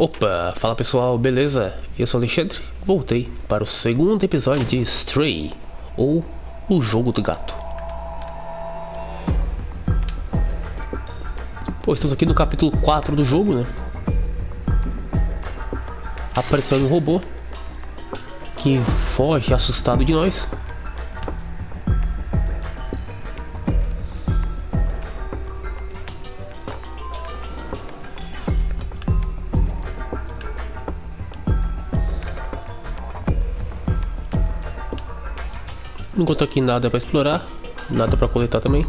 Opa, fala pessoal, beleza? Eu sou o Alexandre, voltei para o segundo episódio de Stray, ou O Jogo do Gato. Pô, estamos aqui no capítulo 4 do jogo, né? Apareceu um robô que foge assustado de nós. Enquanto aqui nada para explorar, nada para coletar também.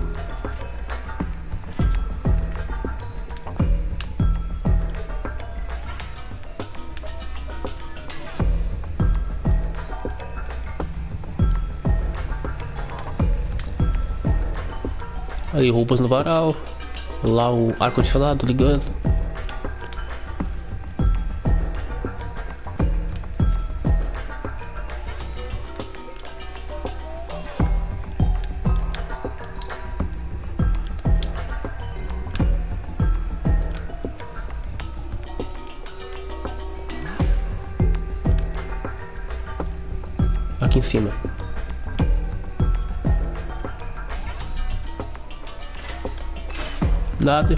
Ali roupas no varal, lá o ar-condicionado ligando. Aqui em cima. Nada.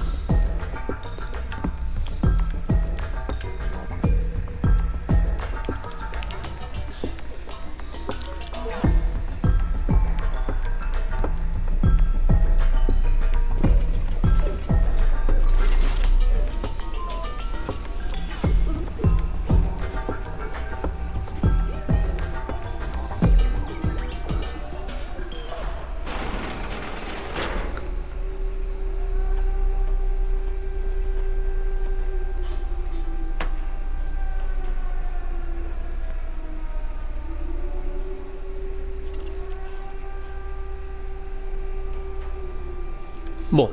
Bom,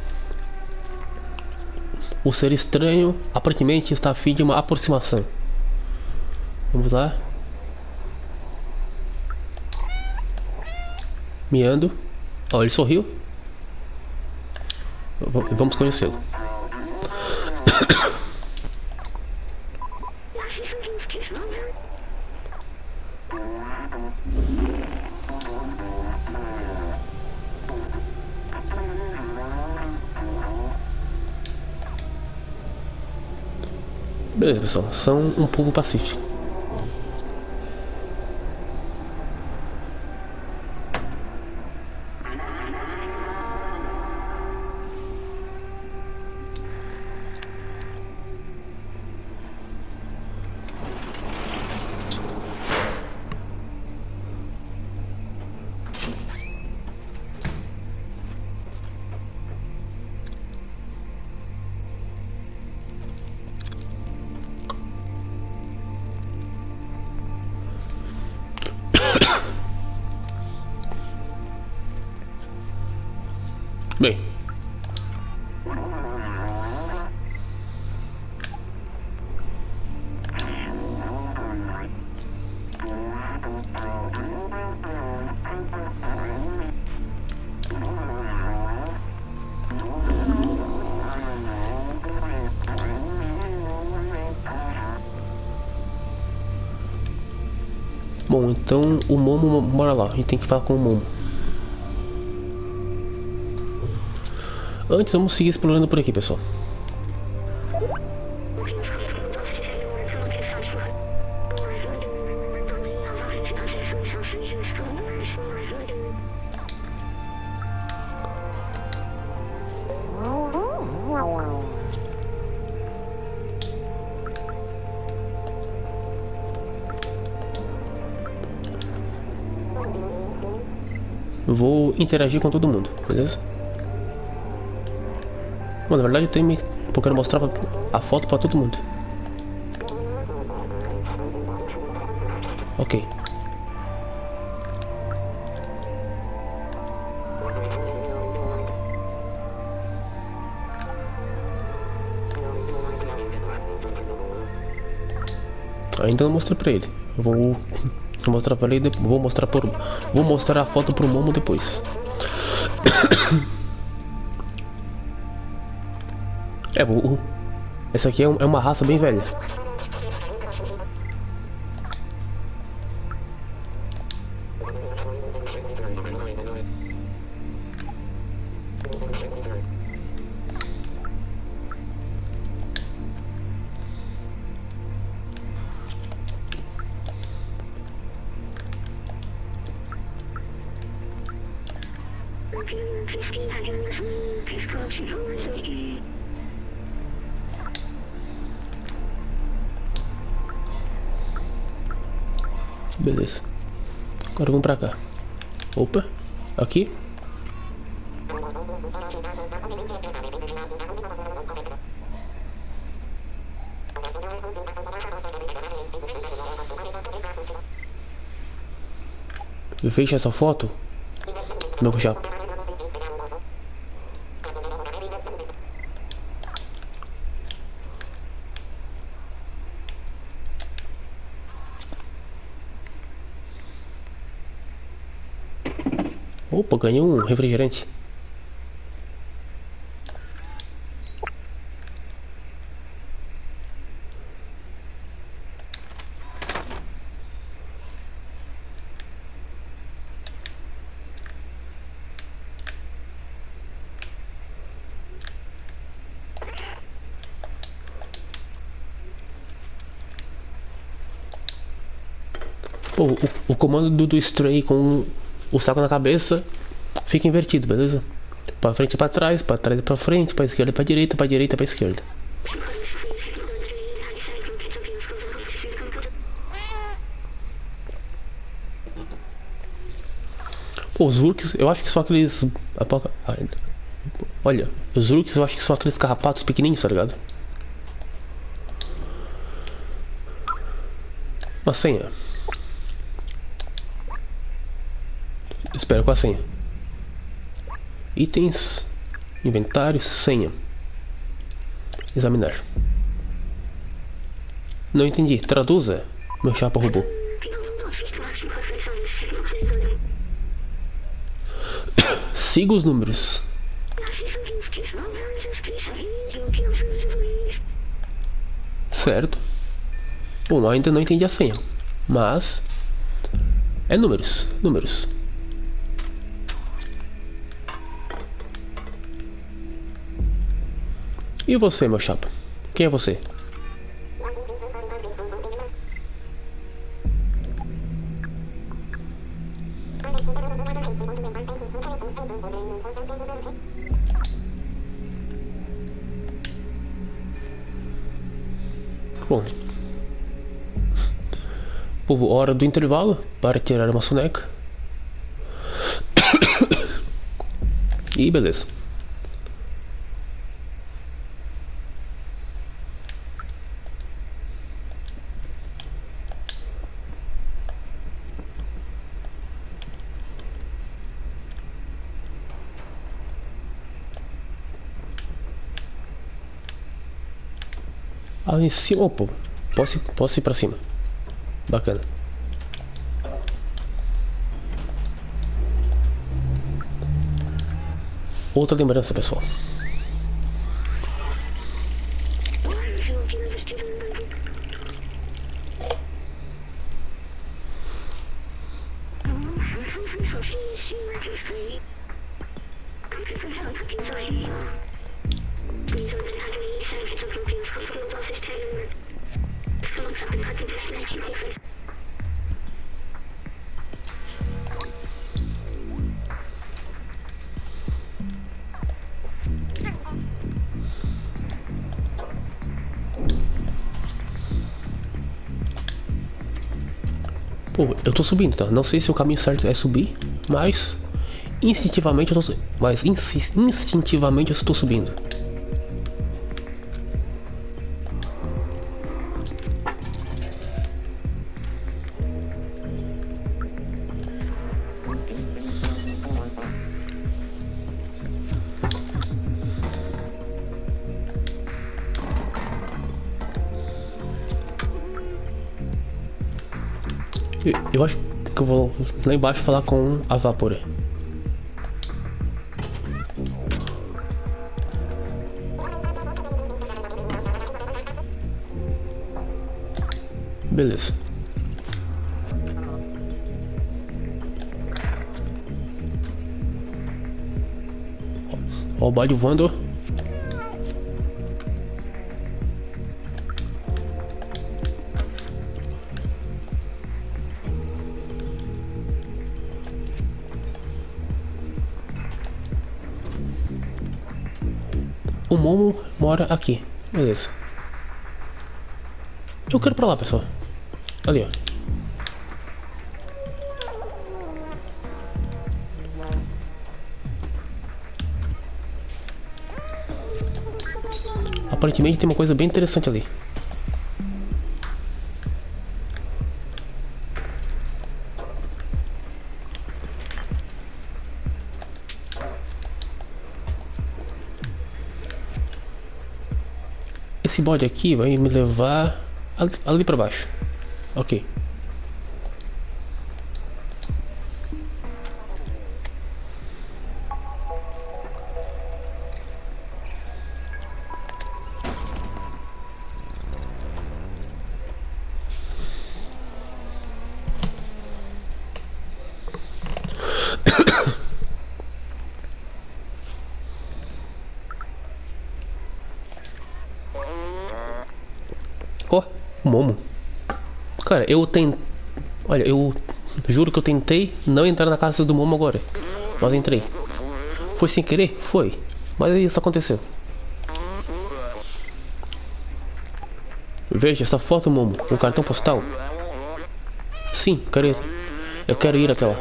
o ser estranho aparentemente está a fim de uma aproximação. Vamos lá. Miando. Ó, ele sorriu. Vamos conhecê-lo. Beleza, pessoal. São um povo pacífico. Bem, então o Momo mora lá. A gente tem que falar com o Momo. Antes, vamos seguir explorando por aqui, pessoal. Eu vou interagir com todo mundo, beleza? Bom, na verdade eu quero mostrar a foto pra todo mundo. Ok. Ainda não mostrei pra ele. Eu vou mostrar pra ele, vou mostrar a foto pro Momo depois. Essa aqui é uma raça bem velha. Beleza. Agora vamos pra cá. Opa, aqui. Veja essa foto, meu chapa. Opa, ganhei um refrigerante. Pô, o comando do Stray com o saco na cabeça fica invertido, beleza? Pra frente e pra trás e pra frente, pra esquerda e pra direita e pra esquerda. Pô, os Urks, eu acho que são aqueles... Olha, os Urks eu acho que são aqueles carrapatos pequenininhos, tá ligado? Uma senha. Espera com a senha. Itens, inventário, senha. Examinar. Não entendi. Traduza. Meu chapa robô. Siga os números. Certo. Bom, ainda não entendi a senha. Mas... é números. Números. E você, meu chapa? Quem é você? Bom. Povo, hora do intervalo para tirar uma soneca. E beleza. Ah, em cima, opa, posso ir pra cima. Bacana. Outra lembrança, pessoal. Pô, eu tô subindo, tá? Não sei se o caminho certo é subir, mas instintivamente eu tô, instintivamente eu estou subindo. Eu acho que eu vou lá embaixo falar com a Vapore. Beleza. Ó o bode voando. O Momo mora aqui. Beleza. Eu quero ir pra lá, pessoal. Ali, ó. Aparentemente tem uma coisa bem interessante ali. Esse bode aqui vai me levar ali pra baixo. Ok. Ó, o Momo. Cara, olha, eu juro que eu tentei não entrar na casa do Momo agora. Mas entrei. Foi sem querer? Foi. Mas isso aconteceu. Veja essa foto, Momo. Um cartão postal. Sim, eu quero ir até lá.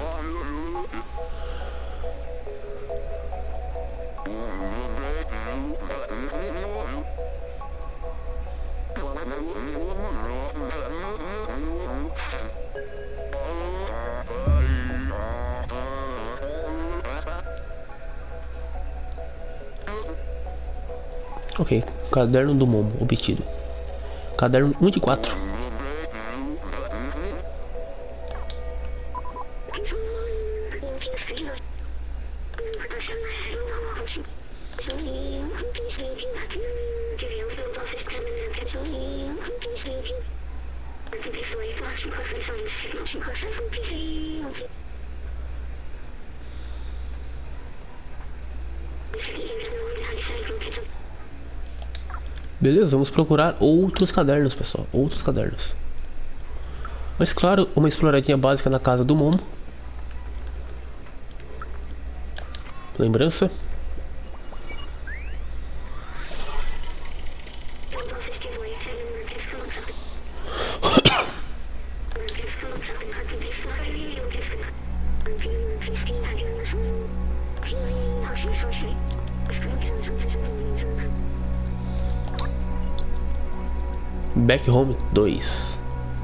Ok, caderno do Momo obtido. Caderno 1 de 4. Beleza, vamos procurar outros cadernos, pessoal. Outros cadernos. Mas claro, uma exploradinha básica na casa do Momo. Lembrança. Back Home 2.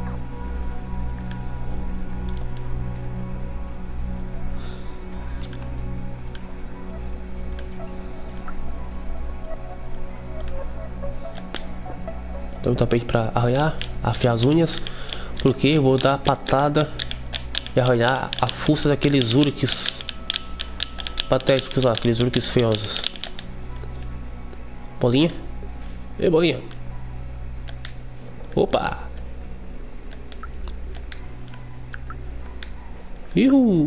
Tem um tapete pra arranhar, afiar as unhas, porque eu vou dar patada e arranhar a fuça daqueles urques patéticos lá, aqueles urques feiosos. Bolinha? Ei, bolinha. Opa! Ihu!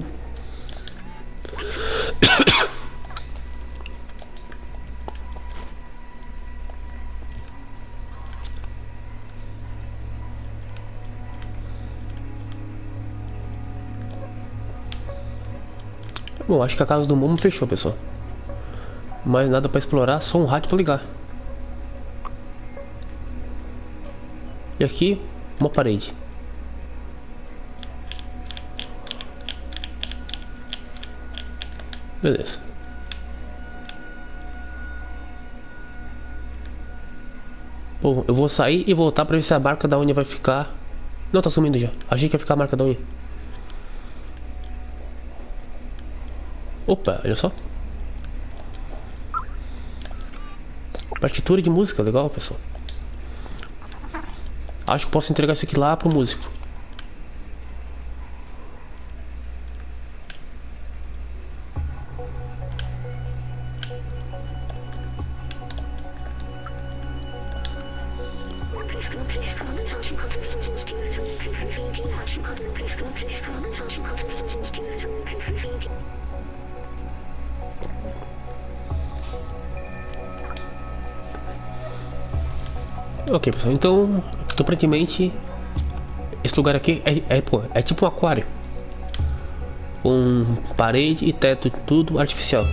Bom, acho que a casa do Momo fechou, pessoal. Mais nada pra explorar, só um rádio pra ligar. E aqui, uma parede. Beleza. Bom, eu vou sair e voltar pra ver se a marca da unha vai ficar... Não, tá sumindo já. Achei que ia ficar a marca da unha. Opa, olha só. Partitura de música, legal, pessoal. Acho que posso entregar isso aqui lá pro músico. Ok, pessoal, então aparentemente esse lugar aqui é tipo um aquário com parede e teto, tudo artificial.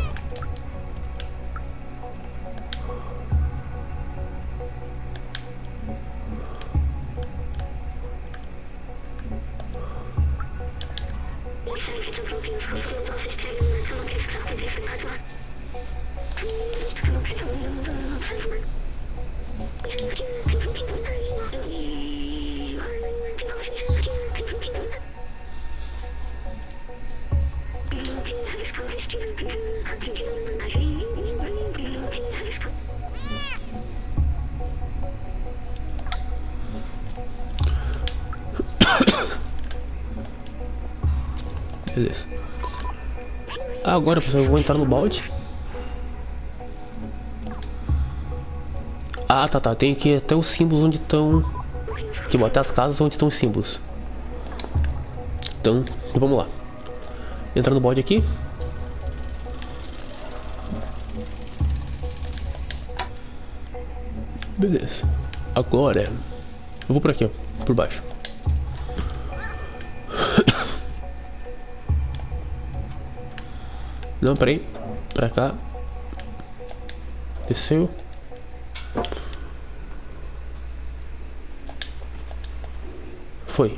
Beleza. Agora, pessoal, eu vou entrar no balde. Ah, tá. Tem que ir até os símbolos onde estão. Tipo, até as casas onde estão os símbolos. Então, vamos lá. Entrar no balde aqui. Beleza. Agora, eu vou por aqui, ó. Por baixo. Não, peraí. Pra cá. Desceu. Foi.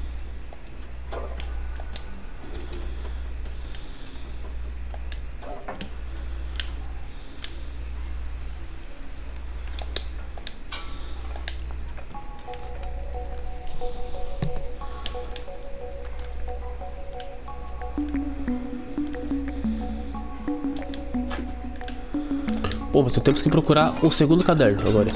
Bom, mas temos que procurar o segundo caderno agora.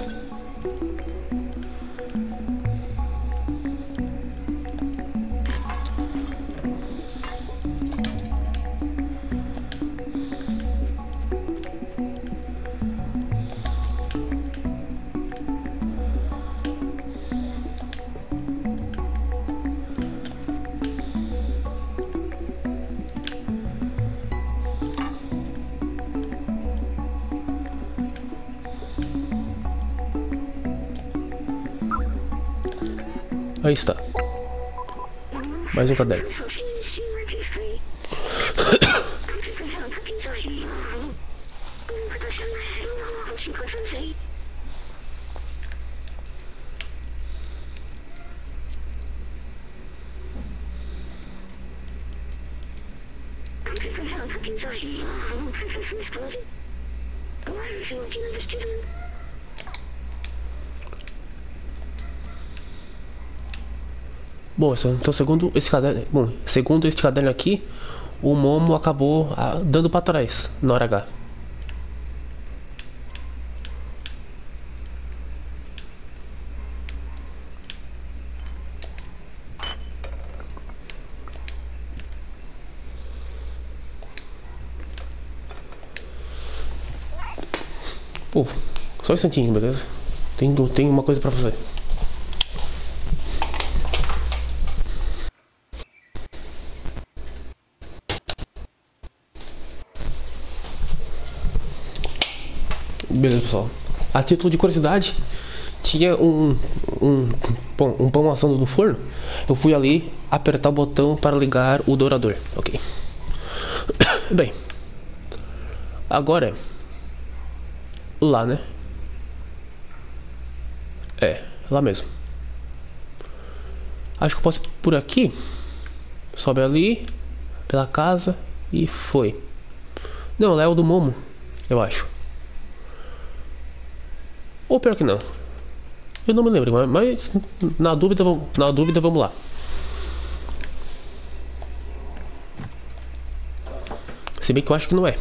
Aí está. Mais um caderno. Bom, então segundo esse caderno aqui, o Momo acabou dando para trás na hora H. Pô, só um instantinho, beleza? Tem uma coisa pra fazer. Beleza, pessoal. A título de curiosidade, tinha um pão assando no forno. Eu fui ali apertar o botão para ligar o dourador. Ok. Bem. Agora. Lá, né? É, lá mesmo. Acho que eu posso ir por aqui. Sobe ali. Pela casa. E foi. Não, lá é o do Momo. Eu acho. Ou pior que não. Eu não me lembro, mas na dúvida vamos lá. Se bem que eu acho que não é.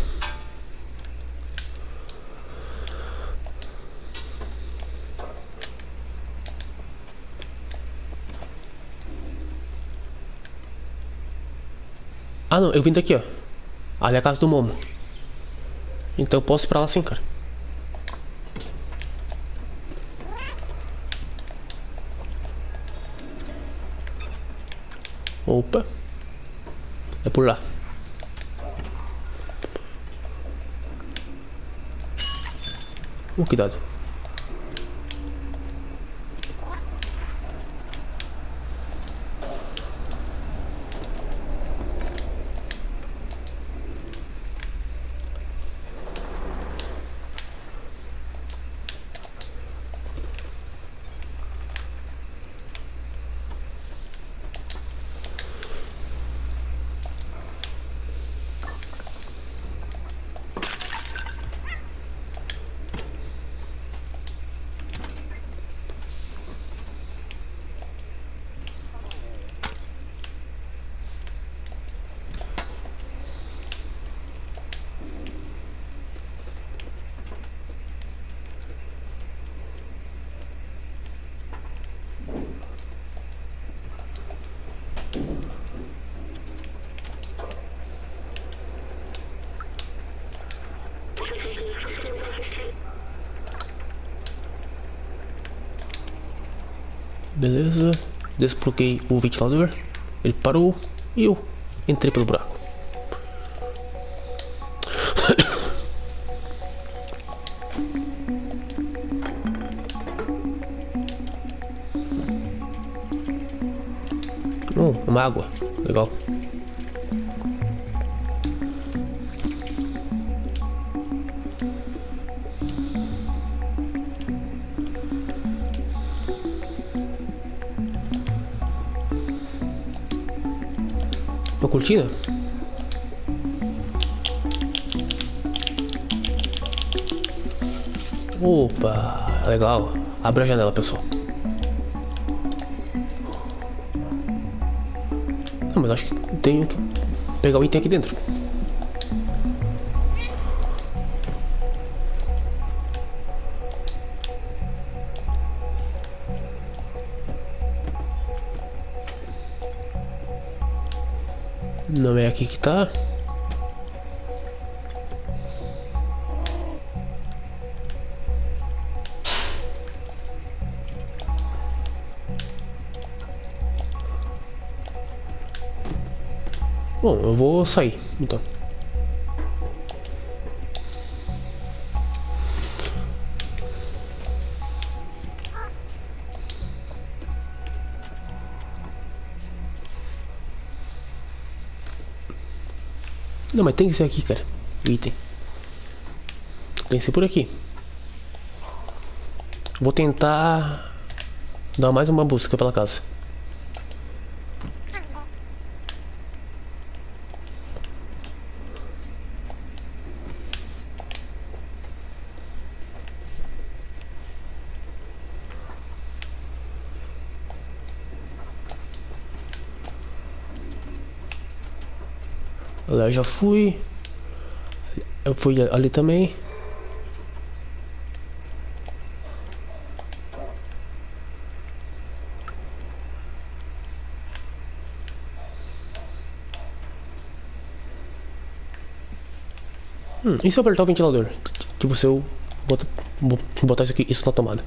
Ah não, eu vim daqui, ó. Ali é a casa do Momo. Então eu posso ir pra lá sim, cara. Opa. É por lá. Cuidado. Beleza. Desbloqueei o ventilador. Ele parou e eu entrei pelo buraco. Uma água. Legal. Uma cortina? Opa, legal. Abre a janela, pessoal. Não, mas acho que tenho que pegar o item aqui dentro. Não é aqui que tá. Bom, eu vou sair, então. Não, mas tem que ser aqui, cara. O item. Tem que ser por aqui. Vou tentar dar mais uma busca pela casa. Lá eu já fui. Eu fui ali também. E se eu apertar o ventilador? Tipo, se eu botar isso na tomada.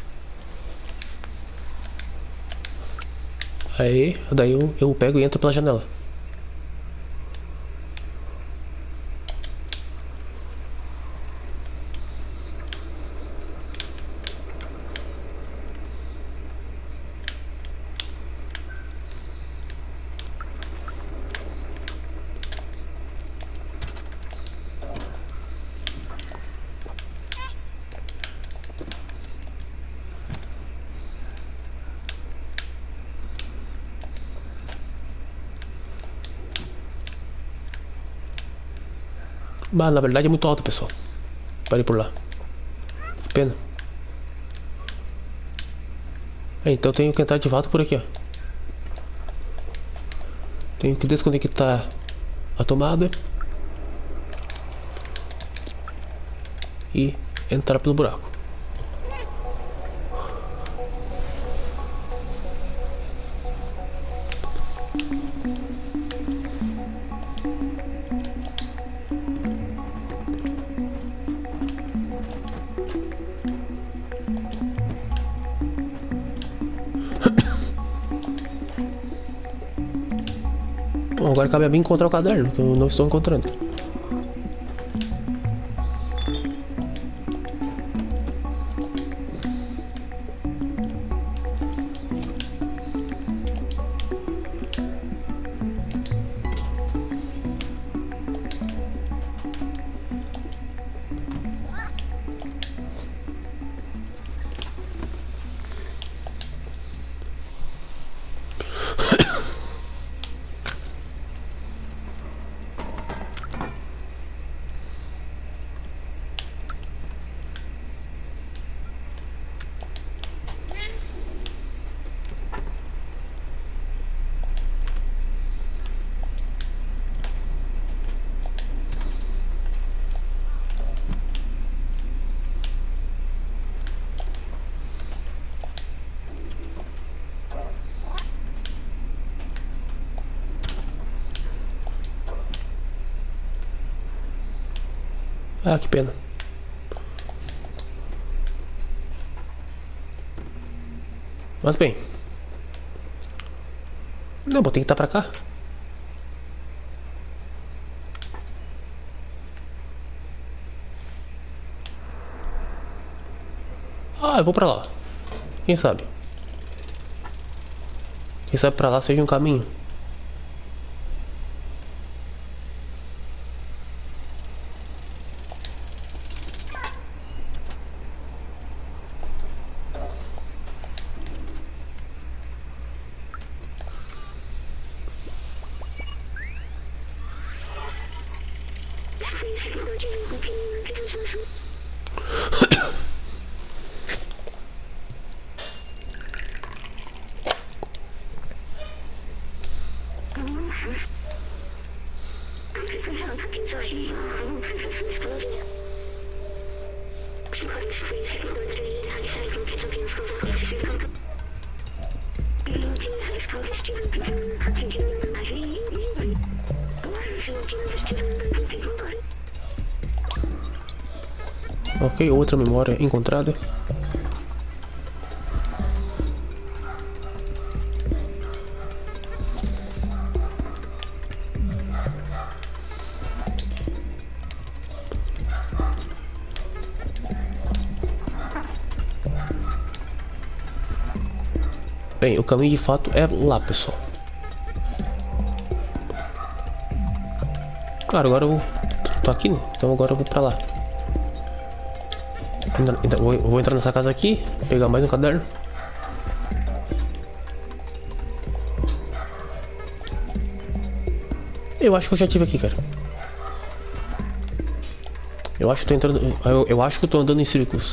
Aí, daí eu pego e entro pela janela. Mas na verdade é muito alto, pessoal. Parei por lá. Pena. Então eu tenho que entrar de volta por aqui, ó. Tenho que desconectar a tomada e entrar pelo buraco. Bom, agora cabe a mim encontrar o caderno, que eu não estou encontrando. Ah, que pena. Mas bem. Não, vou ter que estar pra cá. Ah, eu vou pra lá. Quem sabe? Quem sabe pra lá seja um caminho. Ok, outra memória encontrada. Bem, o caminho de fato é lá, pessoal. Claro, agora eu tô aqui, né? Então agora eu vou pra lá. Vou entrar nessa casa aqui, pegar mais um caderno. Eu acho que eu já tive aqui, cara. Eu acho que tô entrando. Eu acho que eu tô andando em círculos.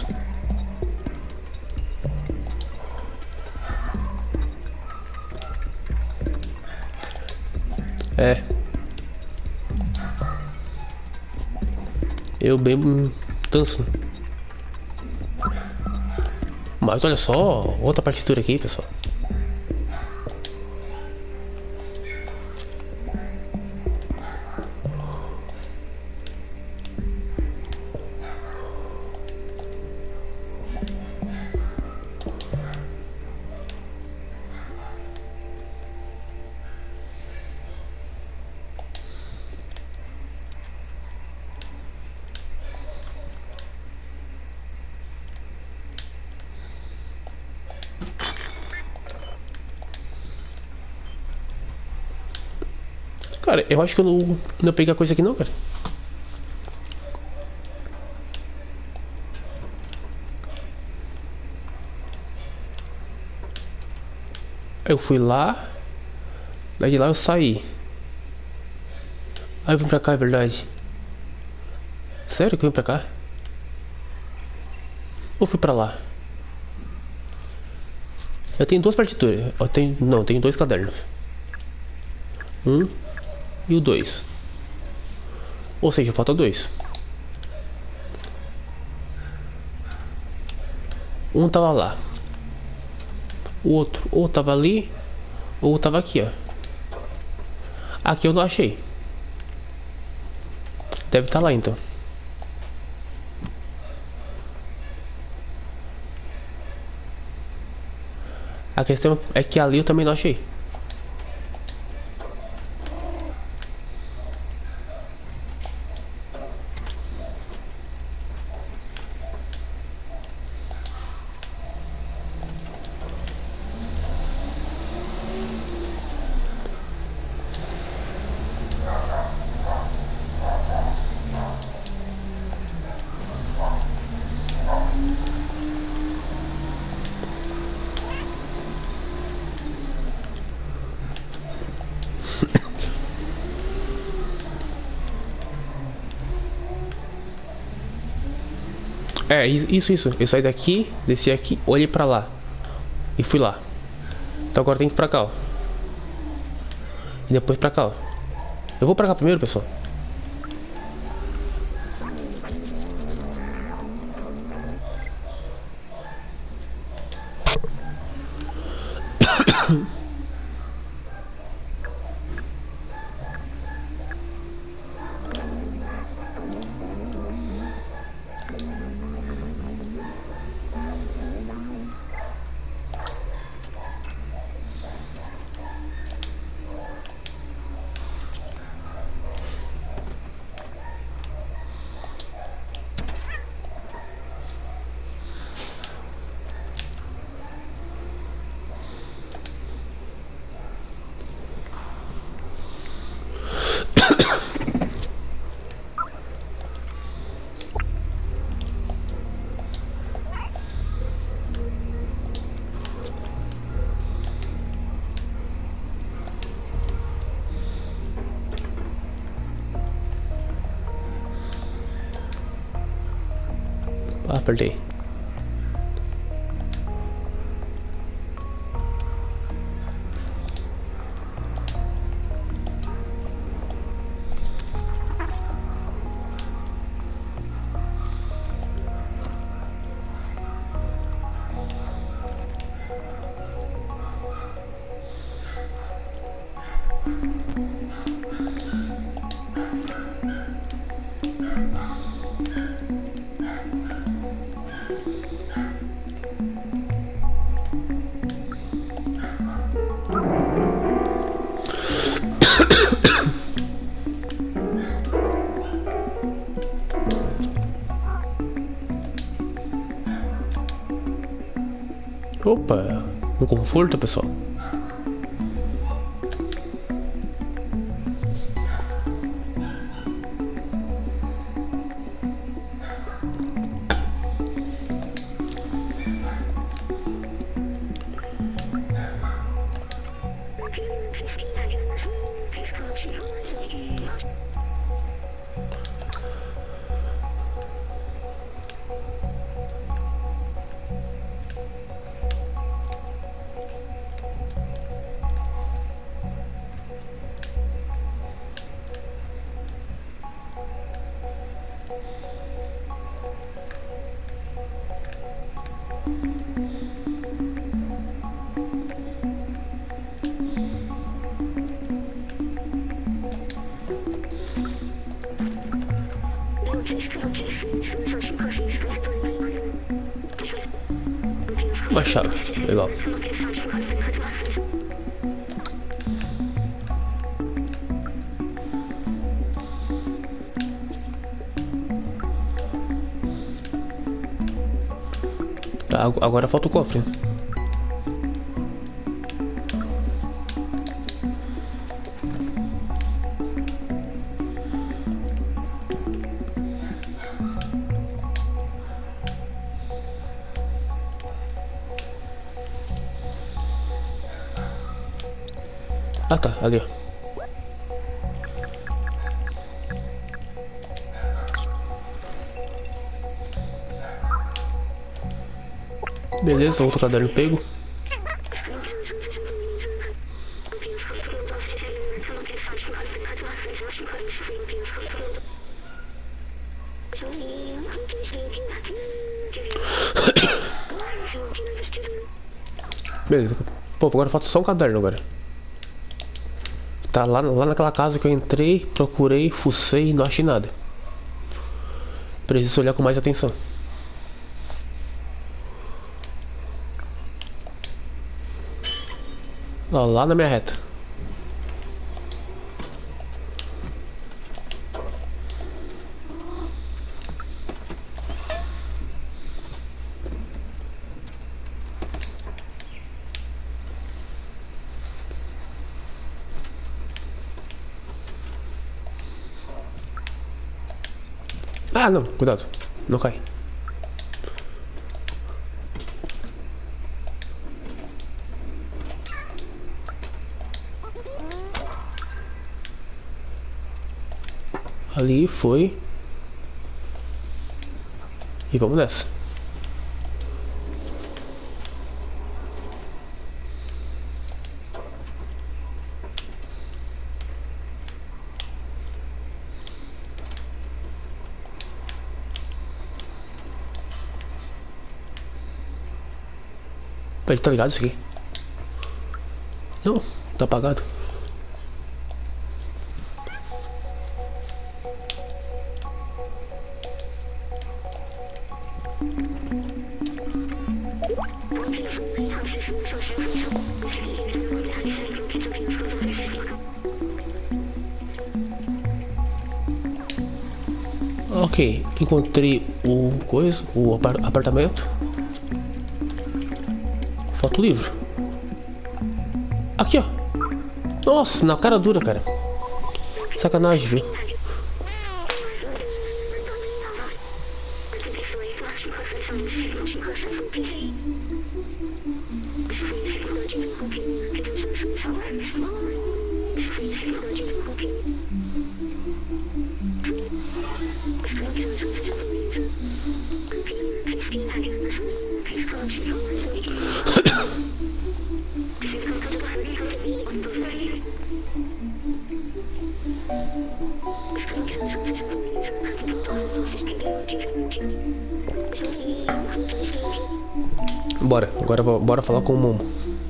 É. Eu bebo tanso. Mas olha só, outra partitura aqui, pessoal. Cara, eu acho que eu não peguei a coisa aqui não, cara. Eu fui lá. Daí de lá eu saí. Aí eu vim pra cá, é verdade. Sério que eu vim pra cá? Ou fui pra lá? Eu tenho duas partituras. Não, tenho dois cadernos. Um e o dois. Ou seja, falta dois. Um tava lá. O outro ou tava ali ou tava aqui, ó. Aqui eu não achei. Deve estar lá então. A questão é que ali eu também não achei. É, isso. Eu saí daqui, desci aqui, olhei pra lá. E fui lá. Então agora tem que ir pra cá, ó. E depois pra cá, ó. Eu vou pra cá primeiro, pessoal. Ah, apertei. Opa, um conforto, pessoal. Uma chave, legal. Tá, agora falta o cofre. Ah tá, ali ó. Beleza, outro caderno pego. Beleza. Pô, agora falta só um caderno agora. Tá lá naquela casa que eu entrei, procurei, fucei e não achei nada. Preciso olhar com mais atenção. Ó, lá na minha reta. Ah, não, cuidado. Não cai. Ali foi. E vamos nessa. Ele tá ligado isso aqui? Não, tá apagado. Ok, encontrei o apartamento. Falta o livro. Aqui, ó. Nossa, na cara dura, cara. Sacanagem, viu? Bora, agora bora falar com o Momo.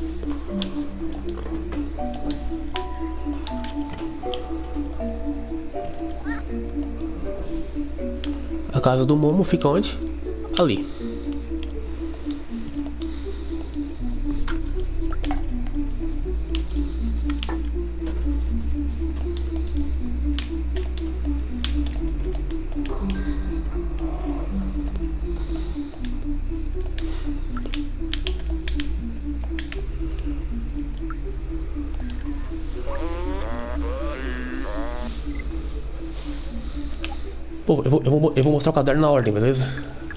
A casa do Momo fica onde? Ali. Pô, eu vou mostrar o caderno na ordem, beleza?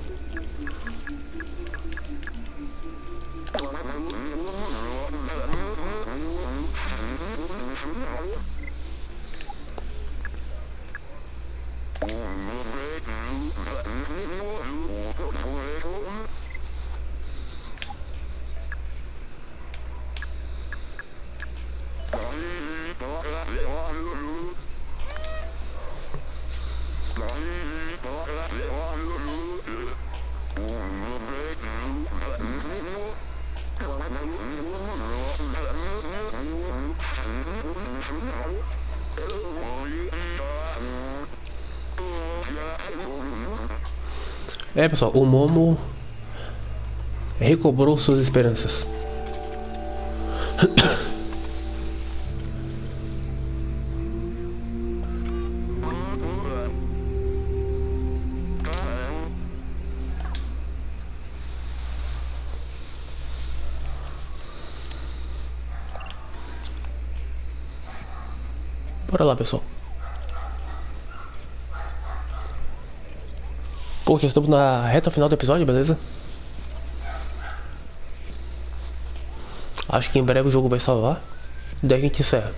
É, pessoal, o Momo recobrou suas esperanças. Bora lá, pessoal. Pô, já estamos na reta final do episódio, beleza? Acho que em breve o jogo vai salvar. Daí a gente encerra.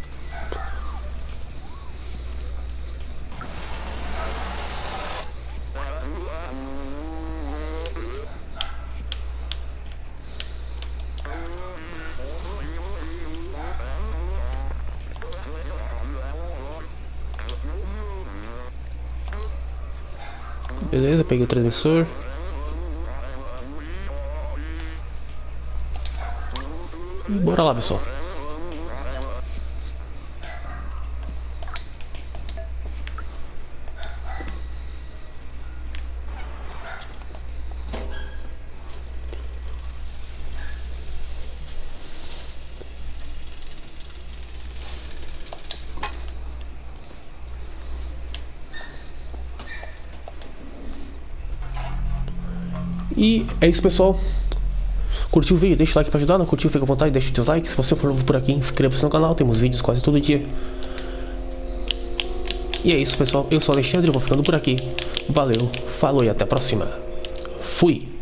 Beleza, peguei o transmissor. E bora lá, pessoal. E é isso, pessoal. Curtiu o vídeo? Deixa o like pra ajudar. Não curtiu? Fica à vontade, deixa o dislike. Se você for novo por aqui, inscreva-se no canal. Temos vídeos quase todo dia. E é isso, pessoal. Eu sou o Alexandre, vou ficando por aqui. Valeu, falou e até a próxima. Fui!